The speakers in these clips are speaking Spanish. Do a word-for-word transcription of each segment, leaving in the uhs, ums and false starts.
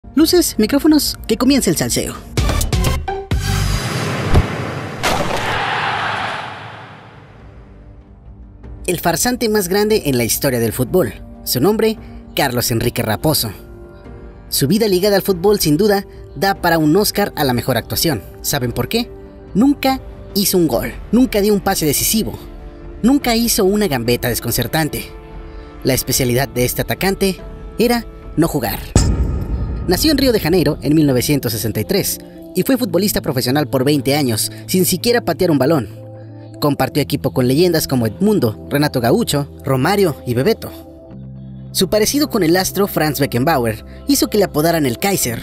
Luces, micrófonos, que comience el salseo. El farsante más grande en la historia del fútbol. Su nombre, Carlos Enrique Raposo. Su vida ligada al fútbol sin duda da para un Oscar a la mejor actuación. ¿Saben por qué? Nunca hizo un gol, nunca dio un pase decisivo, nunca hizo una gambeta desconcertante. La especialidad de este atacante era no jugar. Nació en Río de Janeiro en mil novecientos sesenta y tres y fue futbolista profesional por veinte años sin siquiera patear un balón. Compartió equipo con leyendas como Edmundo, Renato Gaucho, Romario y Bebeto. Su parecido con el astro Franz Beckenbauer hizo que le apodaran el Kaiser.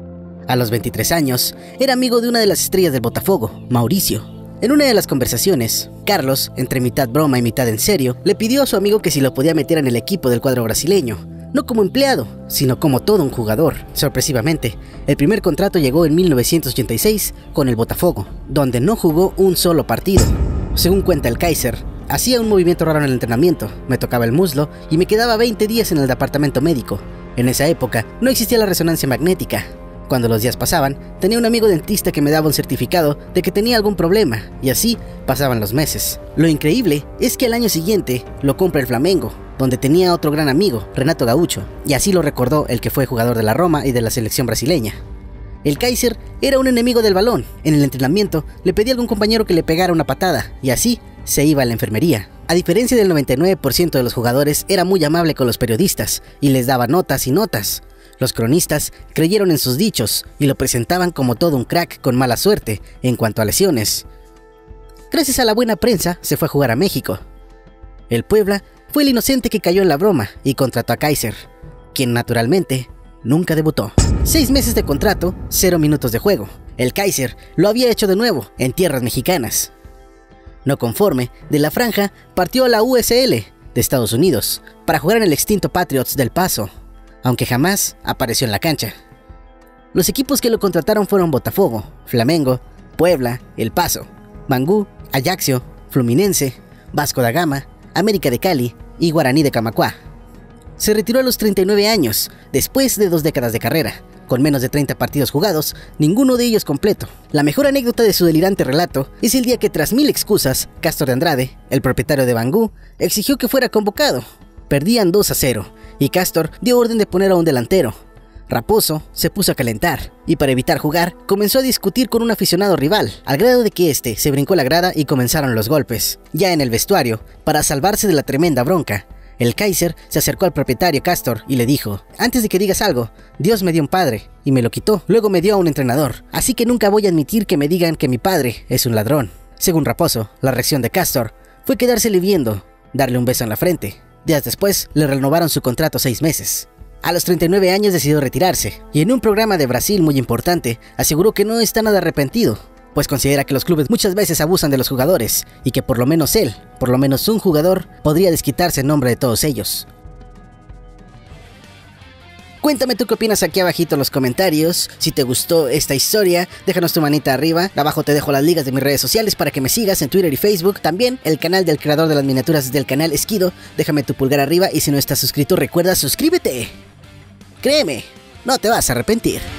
A los veintitrés años, era amigo de una de las estrellas del Botafogo, Mauricio. En una de las conversaciones, Carlos, entre mitad broma y mitad en serio, le pidió a su amigo que si lo podía meter en el equipo del cuadro brasileño, no como empleado, sino como todo un jugador. Sorpresivamente, el primer contrato llegó en mil novecientos ochenta y seis con el Botafogo, donde no jugó un solo partido. Según cuenta el Kaiser, hacía un movimiento raro en el entrenamiento, me tocaba el muslo y me quedaba veinte días en el departamento médico. En esa época no existía la resonancia magnética. Cuando los días pasaban, tenía un amigo dentista que me daba un certificado de que tenía algún problema, y así pasaban los meses. Lo increíble es que al año siguiente lo compra el Flamengo, donde tenía otro gran amigo, Renato Gaucho, y así lo recordó el que fue jugador de la Roma y de la selección brasileña. El Kaiser era un enemigo del balón. En el entrenamiento le pedía a algún compañero que le pegara una patada, y así se iba a la enfermería. A diferencia del noventa y nueve por ciento de los jugadores, era muy amable con los periodistas y les daba notas y notas. Los cronistas creyeron en sus dichos y lo presentaban como todo un crack con mala suerte en cuanto a lesiones. Gracias a la buena prensa, se fue a jugar a México. El Puebla fue el inocente que cayó en la broma y contrató a Kaiser, quien naturalmente nunca debutó. Seis meses de contrato, cero minutos de juego. El Kaiser lo había hecho de nuevo en tierras mexicanas. No conforme, de la franja partió a la U S L de Estados Unidos para jugar en el extinto Patriots del Paso, aunque jamás apareció en la cancha. Los equipos que lo contrataron fueron Botafogo, Flamengo, Puebla, El Paso, Bangú, Ajaccio, Fluminense, Vasco da Gama, América de Cali y Guaraní de Camacuá. Se retiró a los treinta y nueve años, después de dos décadas de carrera, con menos de treinta partidos jugados, ninguno de ellos completo. La mejor anécdota de su delirante relato es el día que tras mil excusas, Castro de Andrade, el propietario de Bangú, exigió que fuera convocado. Perdían dos a cero, y Castor dio orden de poner a un delantero. Raposo se puso a calentar, y para evitar jugar, comenzó a discutir con un aficionado rival, al grado de que este se brincó la grada y comenzaron los golpes. Ya en el vestuario, para salvarse de la tremenda bronca, el Kaiser se acercó al propietario Castor y le dijo: antes de que digas algo, Dios me dio un padre y me lo quitó, luego me dio a un entrenador, así que nunca voy a admitir que me digan que mi padre es un ladrón. Según Raposo, la reacción de Castor fue quedársele viendo, darle un beso en la frente. Días después, le renovaron su contrato seis meses. A los treinta y nueve años decidió retirarse, y en un programa de Brasil muy importante, aseguró que no está nada arrepentido, pues considera que los clubes muchas veces abusan de los jugadores, y que por lo menos él, por lo menos un jugador, podría desquitarse en nombre de todos ellos. Cuéntame tú qué opinas aquí abajito en los comentarios. Si te gustó esta historia, déjanos tu manita arriba. Abajo te dejo las ligas de mis redes sociales para que me sigas en Twitter y Facebook. También el canal del creador de las miniaturas del canal Esquido. Déjame tu pulgar arriba y si no estás suscrito, recuerda suscríbete. Créeme, no te vas a arrepentir.